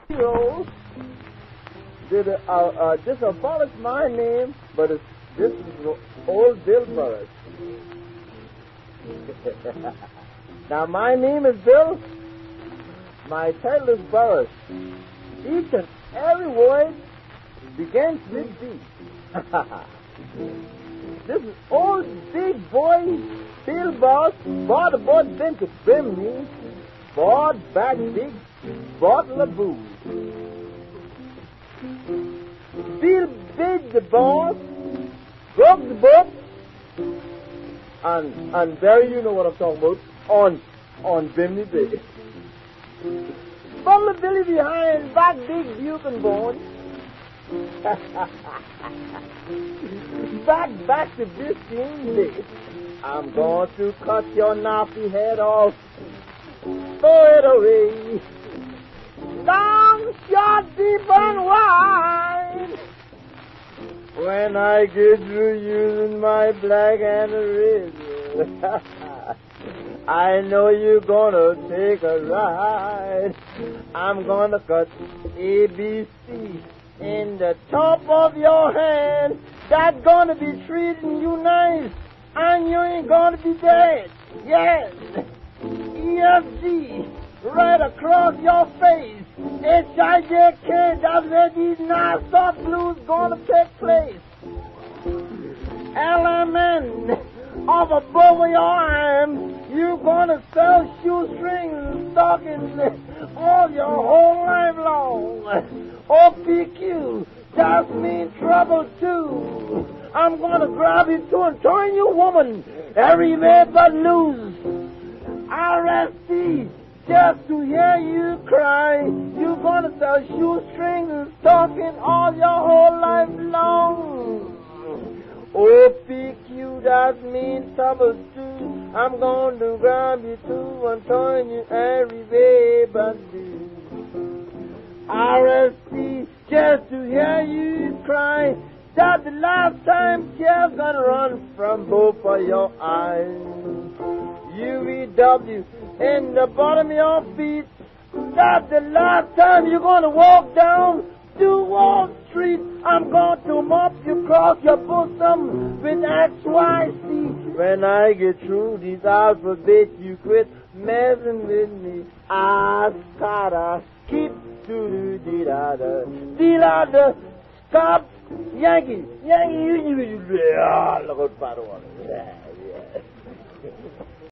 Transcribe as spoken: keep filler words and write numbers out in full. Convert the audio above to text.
Heroes did uh, uh, just abolish my name, but it's, this is old Bill Burris. Now my name is Bill. My title is Burris. Each and every word begins with B. This is old big boy Bill Burris bought a boat been to Bimini, bought back big bottle of booze. Bill bid the boss, broke the boat, and and Barry, you know what I'm talking about, on on Bimini Bay. Bumble Billy behind, back big Buchan bone. back back to Biscayne Bay. I'm going to cut your nappy head off, throw it away. Long, short, deep, and wide. When I get through using my black and razor, I know you're gonna take a ride. I'm gonna cut A B C in the top of your hand. That's gonna be treating you nice, and you ain't gonna be dead. Yes. E F G right across your face. H I J K, that's where these non-stop blues gonna take place. L M N off above your arm, you gonna sell shoestrings and stockings all your whole life long. O P Q, that means trouble too. I'm gonna grab you too and turn you woman everywhere but loose. R S T, just to hear you cry, you gonna sell shoestrings and stockings all your whole life long. O P Q, that means trouble too. I'm going to grab you too and turn you every way but do. R S T, just to hear you cry, that's the last time tears gonna run from both of your eyes. U V W, in the bottom of your feet, that's the last time you're gonna walk down to Wall Street. I'm going to mop you across your bosom with X Y Z. When I get through these alphabets, you quit messing with me. Ascada, keep doo doo da da dee da da. Stop, Yankee, Yankee, you you you. Ah, look at that one. Yeah, yeah.